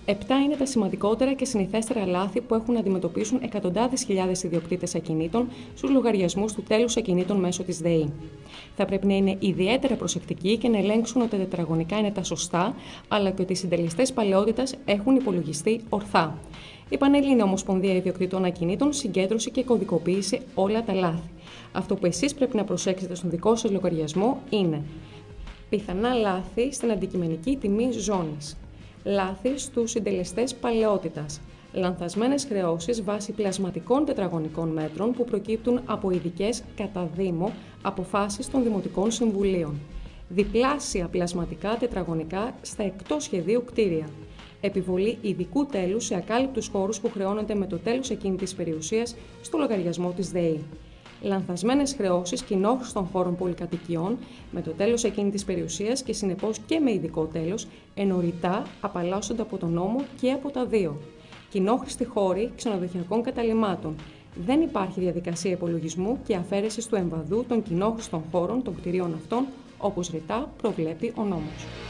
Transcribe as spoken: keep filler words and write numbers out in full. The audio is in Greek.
Επτά είναι τα σημαντικότερα και συνηθέστερα λάθη που έχουν να αντιμετωπίσουν εκατοντάδες χιλιάδες ιδιοκτήτες ακινήτων στους λογαριασμούς του τέλους ακινήτων μέσω της ΔΕΗ. Θα πρέπει να είναι ιδιαίτερα προσεκτικοί και να ελέγξουν ότι τα τετραγωνικά είναι τα σωστά, αλλά και ότι οι συντελεστές παλαιότητας έχουν υπολογιστεί ορθά. Η Πανελλήνια Ομοσπονδία Ιδιοκτητών Ακινήτων συγκέντρωσε και κωδικοποίησε όλα τα λάθη. Αυτό που εσείς πρέπει να προσέξετε στον δικό σας λογαριασμό είναι πιθανά λάθη στην αντικειμενική τιμή ζώνης, λάθη στους συντελεστές παλαιότητας, λανθασμένες χρεώσεις βάσει πλασματικών τετραγωνικών μέτρων που προκύπτουν από ειδικές κατά Δήμο αποφάσεις των Δημοτικών Συμβουλίων, διπλάσια πλασματικά τετραγωνικά στα εκτός σχεδίου κτίρια, επιβολή ειδικού τέλους σε ακάλυπτους χώρους που χρεώνονται με το τέλος ακίνητης περιουσίας στο λογαριασμό της ΔΕΗ, λανθασμένες χρεώσεις κοινόχρηστων χώρων πολυκατοικιών με το τέλος ακίνητης περιουσίας και συνεπώς και με ειδικό τέλος, ενώ ρητά απαλλάσσονται από τον νόμο και από τα δύο. Κοινόχρηστοι χώροι ξενοδοχειακών καταλυμάτων. Δεν υπάρχει διαδικασία υπολογισμού και αφαίρεσης του εμβαδού των κοινόχρηστων χώρων των κτηρίων αυτών, όπως ρητά προβλέπει ο νόμος.